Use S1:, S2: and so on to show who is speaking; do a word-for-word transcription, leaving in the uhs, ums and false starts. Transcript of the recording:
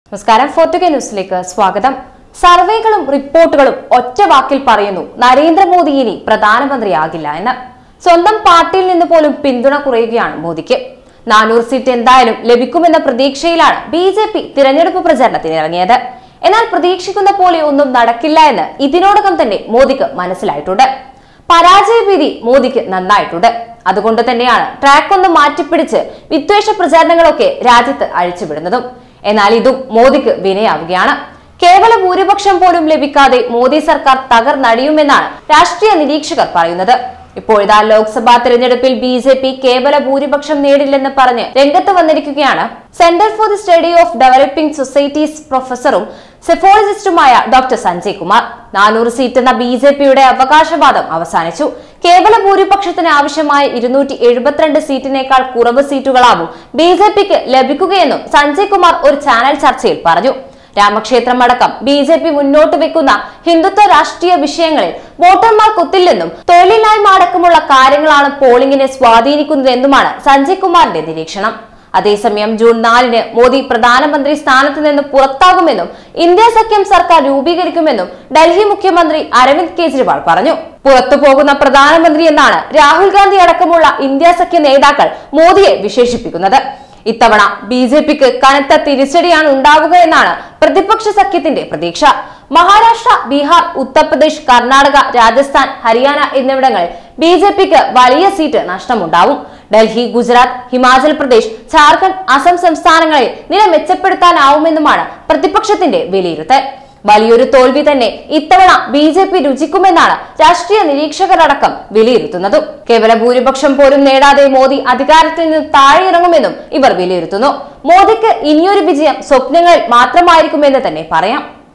S1: നമസ്കാരം ഫോർട്ടുഗ ന്യൂസിലേക്ക് സ്വാഗതം. സർവേകളും റിപ്പോർട്ടുകളും ഒറ്റ വാക്കിൽ പറയുന്നു നരേന്ദ്രമോദി ഇനി പ്രധാനമന്ത്രിയാകില്ല എന്ന്. സ്വന്തം പാർട്ടിയിൽ നിന്ന് പോലും പിന്തുണ കുറയുകയാണ് മോദിക്ക്. നാനൂറ് സീറ്റ് എന്തായാലും ലഭിക്കുമെന്ന പ്രതീക്ഷയിലാണ് ബി ജെ പി തിരഞ്ഞെടുപ്പ് പ്രചരണത്തിന് ഇറങ്ങിയത്. എന്നാൽ പ്രതീക്ഷിക്കുന്ന പോലെ ഒന്നും നടക്കില്ല എന്ന് ഇതിനോടകം തന്നെ മോദിക്ക് മനസ്സിലായിട്ടുണ്ട്. പരാജയ ഭീതി മോദിക്ക് നന്നായിട്ടുണ്ട്. അതുകൊണ്ട് തന്നെയാണ് ട്രാക്ക് ഒന്ന് മാറ്റിപ്പിടിച്ച് വിദ്വേഷ പ്രചാരണങ്ങളൊക്കെ രാജ്യത്ത് അഴിച്ചുവിടുന്നതും. എന്നാൽ ഇതും മോദിക്ക് വിനയാവുകയാണ്. കേവല ഭൂരിപക്ഷം പോലും ലഭിക്കാതെ മോദി സർക്കാർ തകർന്നടിയുമെന്നാണ് രാഷ്ട്രീയ നിരീക്ഷകർ പറയുന്നത്. ഇപ്പോഴിതാ ലോക്സഭാ തെരഞ്ഞെടുപ്പിൽ ബി ജെ പി കേവല ഭൂരിപക്ഷം നേടില്ലെന്ന് പറഞ്ഞ് രംഗത്ത് വന്നിരിക്കുകയാണ് centre for the study of developing societies പ്രൊഫസറും സെഫോളജിസ്റ്റുമായ ഡോക്ടർ സഞ്ജയ് കുമാർ. നാനൂറ് സീറ്റ് എന്ന ബി ജെ പിയുടെ അവകാശവാദം അവസാനിച്ചു. കേവല ഭൂരിപക്ഷത്തിന് ആവശ്യമായ ഇരുന്നൂറ്റി എഴുപത്തിരണ്ട് സീറ്റിനേക്കാൾ കുറവ് സീറ്റുകളാവും ബി ജെ പിക്ക് ലഭിക്കുകയെന്നും സഞ്ജയ് കുമാർ ഒരു ചാനൽ ചർച്ചയിൽ പറഞ്ഞു. രാമക്ഷേത്രമടക്കം ബി ജെ പി മുന്നോട്ട് വെക്കുന്ന ഹിന്ദുത്വ രാഷ്ട്രീയ വിഷയങ്ങളിൽ വോട്ടർമാർ കുത്തില്ലെന്നും തൊഴിലില്ലായ്മ അടക്കമുള്ള കാര്യങ്ങളാണ് പോളിംഗിനെ സ്വാധീനിക്കുന്നതെന്നുമാണ് സഞ്ജയ് കുമാറിന്റെ നിരീക്ഷണം. അതേസമയം ജൂൺ നാലിന് മോദി പ്രധാനമന്ത്രി സ്ഥാനത്ത് നിന്ന് പുറത്താകുമെന്നും ഇന്ത്യ സഖ്യം സർക്കാർ രൂപീകരിക്കുമെന്നും ഡൽഹി മുഖ്യമന്ത്രി അരവിന്ദ് കെജ്രിവാൾ പറഞ്ഞു. പുറത്തു പോകുന്ന പ്രധാനമന്ത്രി എന്നാണ് രാഹുൽ ഗാന്ധി അടക്കമുള്ള ഇന്ത്യ സഖ്യ നേതാക്കൾ മോദിയെ വിശേഷിപ്പിക്കുന്നത്. ഇത്തവണ ബി ജെ പിക്ക് കനത്ത തിരിച്ചടിയാണ് ഉണ്ടാവുക എന്നാണ് പ്രതിപക്ഷ സഖ്യത്തിന്റെ പ്രതീക്ഷ. മഹാരാഷ്ട്ര, ബീഹാർ, ഉത്തർപ്രദേശ്, കർണാടക, രാജസ്ഥാൻ, ഹരിയാന എന്നിവിടങ്ങളിൽ ബി ജെ പിക്ക് വലിയ സീറ്റ് നഷ്ടമുണ്ടാവും. ഡൽഹി, ഗുജറാത്ത്, ഹിമാചൽ പ്രദേശ്, ജാർഖണ്ഡ്, അസം സംസ്ഥാനങ്ങളിൽ നില മെച്ചപ്പെടുത്താനാവുമെന്നുമാണ് പ്രതിപക്ഷത്തിന്റെ വിലയിരുത്തൽ. വലിയൊരു തോൽവി തന്നെ ഇത്തവണ ബി ജെ പി രുചിക്കുമെന്നാണ് രാഷ്ട്രീയ നിരീക്ഷകരടക്കം വിലയിരുത്തുന്നതും. കേവല ഭൂരിപക്ഷം പോലും നേടാതെ മോദി അധികാരത്തിൽ നിന്ന് താഴെയിറങ്ങുമെന്നും ഇവർ വിലയിരുത്തുന്നു. മോദിക്ക് ഇനിയൊരു വിജയം സ്വപ്നങ്ങളിൽ മാത്രമായിരിക്കുമെന്ന് തന്നെ പറയാം.